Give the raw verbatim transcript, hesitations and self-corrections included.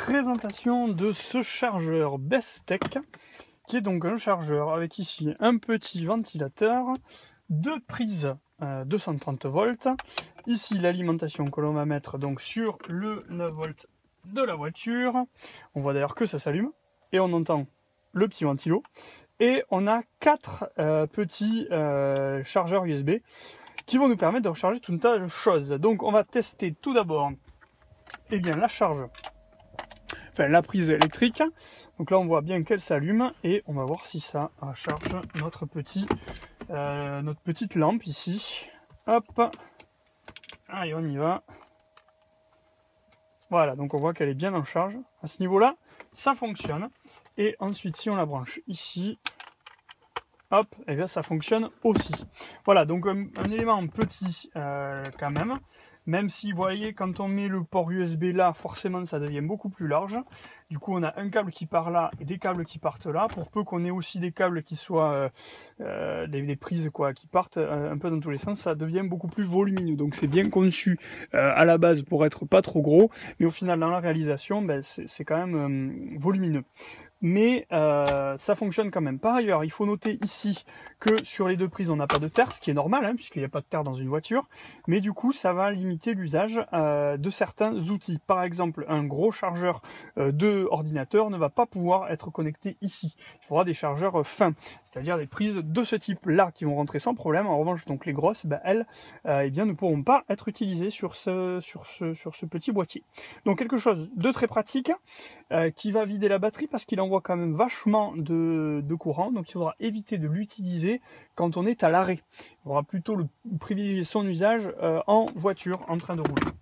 présentation de ce chargeur Bestech, qui est donc un chargeur avec ici un petit ventilateur, deux prises euh, deux cent trente volts, ici l'alimentation que l'on va mettre donc sur le neuf volts de la voiture. On voit d'ailleurs que ça s'allume et on entend le petit ventilo, et on a quatre euh, petits euh, chargeurs U S B qui vont nous permettre de recharger tout un tas de choses. Donc on va tester tout d'abord eh bien la charge, enfin la prise électrique. Donc là on voit bien qu'elle s'allume et on va voir si ça recharge notre petit euh, notre petite lampe ici. Hop, allez, on y va. Voilà, donc on voit qu'elle est bien en charge. À ce niveau-là, ça fonctionne. Et ensuite, si on la branche ici, hop, et bien ça fonctionne aussi. Voilà, donc un, un élément petit euh, quand même. Même si, vous voyez, quand on met le port U S B là, forcément ça devient beaucoup plus large. Du coup, on a un câble qui part là et des câbles qui partent là. Pour peu qu'on ait aussi des câbles qui soient euh, euh, des, des prises quoi, qui partent euh, un peu dans tous les sens, ça devient beaucoup plus volumineux. Donc c'est bien conçu euh, à la base pour être pas trop gros, mais au final dans la réalisation, ben, c'est quand même euh, volumineux. Mais euh, ça fonctionne quand même. Par ailleurs, il faut noter ici que sur les deux prises, on n'a pas de terre, ce qui est normal, hein, puisqu'il n'y a pas de terre dans une voiture. Mais du coup, ça va limiter l'usage euh, de certains outils. Par exemple, un gros chargeur euh, de ordinateur ne va pas pouvoir être connecté ici. Il faudra des chargeurs fins, c'est-à-dire des prises de ce type-là qui vont rentrer sans problème. En revanche, donc les grosses, ben, elles, euh, eh bien, ne pourront pas être utilisées sur ce, sur ce, sur ce petit boîtier. Donc quelque chose de très pratique euh, qui va vider la batterie parce qu'il en quand même vachement de, de courant, donc il faudra éviter de l'utiliser quand on est à l'arrêt. Il faudra plutôt le, privilégier son usage euh, en voiture, en train de rouler.